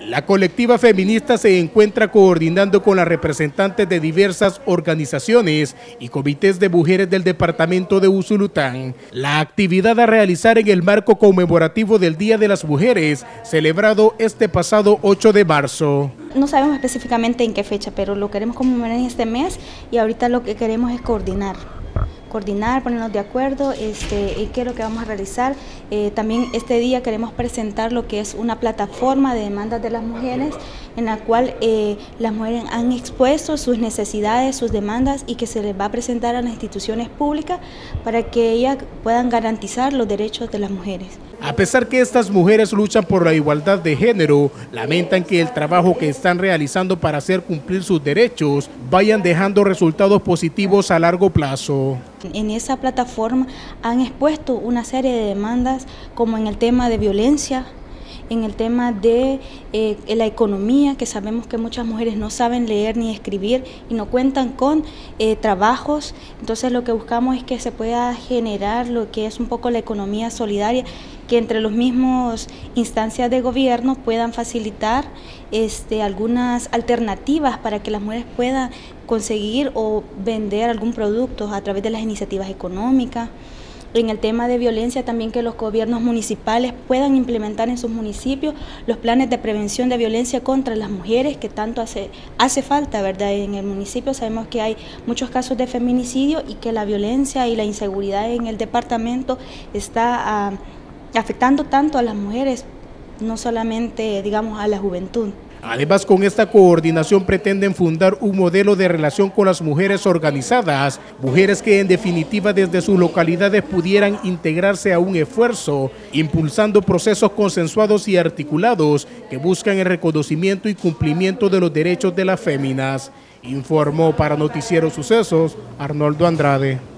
La colectiva feminista se encuentra coordinando con las representantes de diversas organizaciones y comités de mujeres del departamento de Usulután. La actividad a realizar en el marco conmemorativo del Día de las Mujeres, celebrado este pasado 8 de marzo. No sabemos específicamente en qué fecha, pero lo queremos conmemorar en este mes y ahorita lo que queremos es coordinar, ponernos de acuerdo y qué es lo que vamos a realizar. También este día queremos presentar lo que es una plataforma de demandas de las mujeres, en la cual las mujeres han expuesto sus necesidades, sus demandas, y que se les va a presentar a las instituciones públicas para que ellas puedan garantizar los derechos de las mujeres. A pesar que estas mujeres luchan por la igualdad de género, lamentan que el trabajo que están realizando para hacer cumplir sus derechos vayan dejando resultados positivos a largo plazo. En esa plataforma han expuesto una serie de demandas, como en el tema de violencia, en el tema de la economía, que sabemos que muchas mujeres no saben leer ni escribir y no cuentan con trabajos. Entonces lo que buscamos es que se pueda generar lo que es un poco la economía solidaria, que entre los mismos instancias de gobierno puedan facilitar algunas alternativas para que las mujeres puedan conseguir o vender algún producto a través de las iniciativas económicas. En el tema de violencia también, que los gobiernos municipales puedan implementar en sus municipios los planes de prevención de violencia contra las mujeres, que tanto hace falta, ¿verdad? En el municipio sabemos que hay muchos casos de feminicidio y que la violencia y la inseguridad en el departamento está afectando tanto a las mujeres, no solamente, digamos, a la juventud. Además, con esta coordinación pretenden fundar un modelo de relación con las mujeres organizadas, mujeres que en definitiva desde sus localidades pudieran integrarse a un esfuerzo, impulsando procesos consensuados y articulados que buscan el reconocimiento y cumplimiento de los derechos de las féminas. Informó para Noticiero Sucesos, Arnoldo Andrade.